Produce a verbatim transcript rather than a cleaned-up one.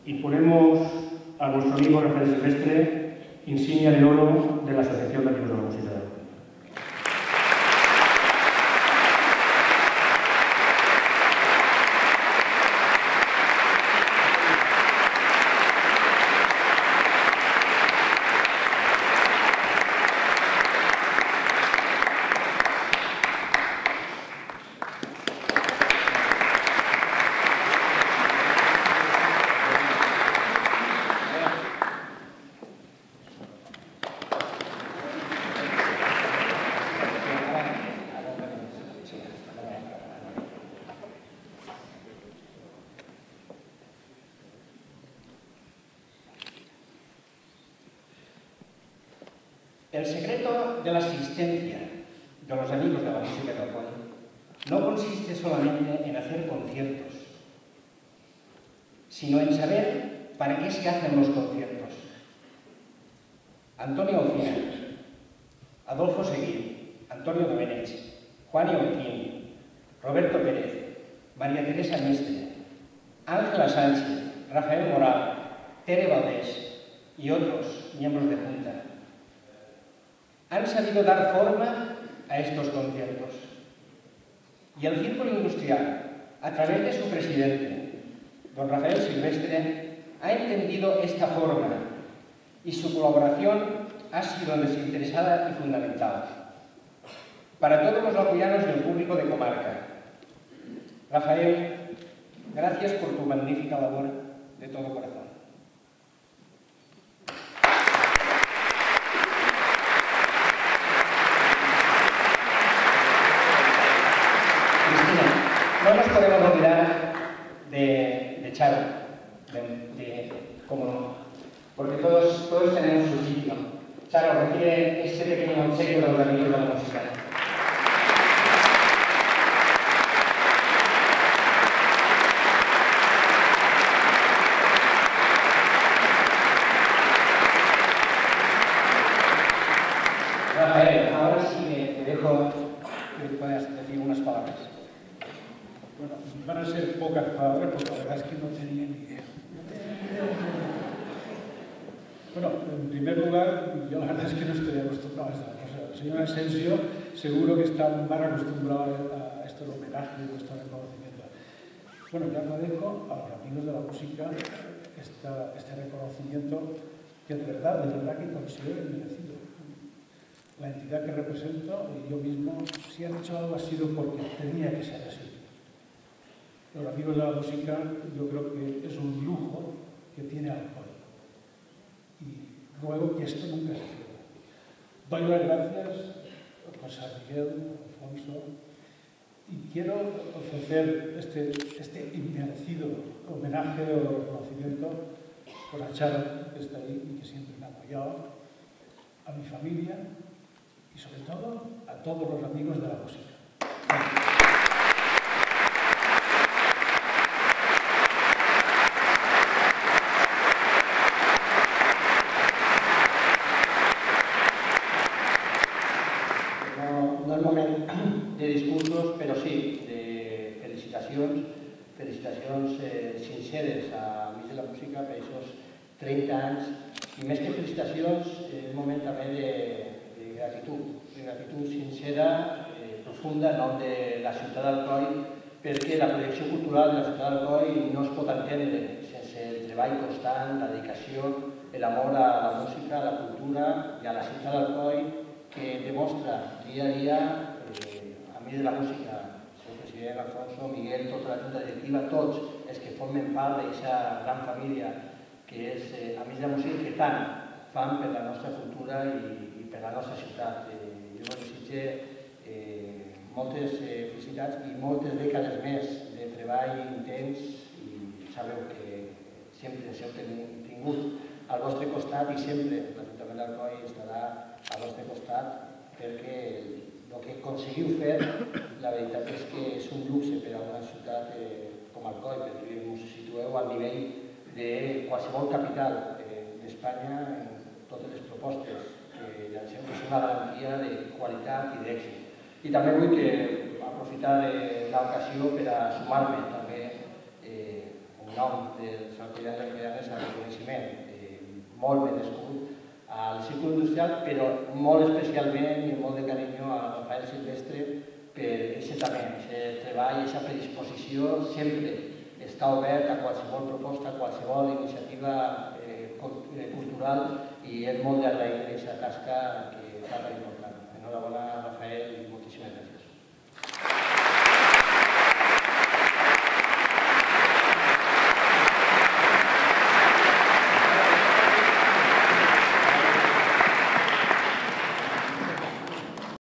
y ponemos a nuestro amigo Rafael Silvestre insignia de oro de la Asociación de Amigos de la Música. El secreto de la existencia de los amigos de la música de Alcoy no consiste solamente en hacer conciertos, sino en saber para qué se hacen los conciertos. Antonio Alcina, Adolfo Seguí, Antonio Domenech, Juan Oquín, Roberto Pérez, María Teresa Mistre, Ángela Sánchez, Rafael Moral, Tere Valdés y otros miembros de Junta han sabido dar forma a estos conciertos. Y el Círculo Industrial, a través de su presidente, don Rafael Silvestre, ha entendido esta forma y su colaboración ha sido desinteresada y fundamental para todos los alcoyanos y el público de comarca. Rafael, gracias por tu magnífica labor de todo corazón. No nos podemos olvidar de, de Charo, de, de, cómo no, porque todos, todos tenemos su sitio. Charo, recibe este pequeño obsequio de los amigos de la música. Rafael, ahora sí te dejo que puedas decir unas palabras. Bueno, van a ser pocas palabras porque la verdad es que no tenía ni idea. Bueno, en primer lugar, yo la verdad es que no estoy acostumbrado a esta cosa. El señor Asensio seguro que está más acostumbrado a estos homenajes, a estos reconocimientos. Bueno, ya agradezco a los amigos de la música esta, este reconocimiento que de verdad, de verdad que considero merecido. La entidad que represento y yo mismo, si han hecho algo ha sido porque tenía que ser así. Los amigos de la música, yo creo que es un lujo que tiene Alcoy. Y ruego que esto nunca se pierda. Doy las gracias a José Miguel, a Alfonso, y quiero ofrecer este, este inmerecido homenaje o reconocimiento por a Charo, que está ahí y que siempre me ha apoyado, a mi familia y sobre todo a todos los amigos de la música. Gracias. De discursos, però sí, de felicitacions, felicitacions eh, sinceres a Amics de la Música per aquests trenta anys, i més que felicitacions, és un moment també de, de gratitud, de gratitud sincera, eh, profunda, en nom de la ciutat d'Alcoi, perquè la projecció cultural de la ciutat d'Alcoi no es pot entendre sense el treball constant, la dedicació, l'amor a la música, a la cultura i a la ciutat d'Alcoi, que demostra dia a dia Amics de la Música, el president Alfonso, Miguel, tota la junta directiva, tots els que formen part d'aquesta gran família que és eh, Amics de la Música, que tant fan per la nostra cultura i, i per la nostra ciutat. Eh, jo us desitjo eh, moltes eh, felicitats i moltes dècades més de treball intens i sabeu que sempre ens heu tingut al vostre costat i sempre l'Ajuntament d'Alcoi estarà al vostre costat perquè el que aconseguiu fer, la veritat és que és un luxe per a una ciutat com Alcoi, perquè us situeu al nivell de qualsevol capital d'Espanya en totes les propostes que llanceu, que és una garantia de qualitat i d'èxit. I també vull que aprofitar de l'ocasió per a sumar-me també com un nom del Salvatierra de Llanes a reconeixement, molt merescut al Círculo Industrial, però molt especialment i molt de carinyo a Rafael Silvestre per aquest també, aquest treball, aquesta predisposició, sempre està obert a qualsevol proposta, a qualsevol iniciativa cultural i és molt d'agrair aquesta tasca que fa tan important. Enhorabona, Rafael, i moltíssimes gràcies.